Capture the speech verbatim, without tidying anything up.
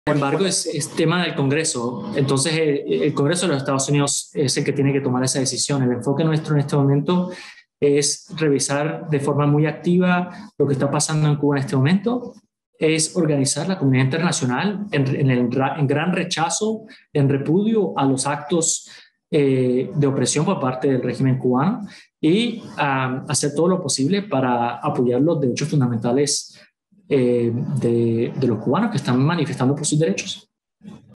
Sin embargo, es, es tema del Congreso. Entonces, el, el Congreso de los Estados Unidos es el que tiene que tomar esa decisión. El enfoque nuestro en este momento es revisar de forma muy activa lo que está pasando en Cuba en este momento, es organizar la comunidad internacional en, en, el, en gran rechazo, en repudio a los actos eh, de opresión por parte del régimen cubano y um, hacer todo lo posible para apoyar los derechos fundamentales eh, de, de los cubanos que están manifestando por sus derechos.